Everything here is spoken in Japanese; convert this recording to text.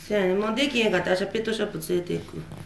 そやね、もうできへんかったら私はペットショップ連れて行く。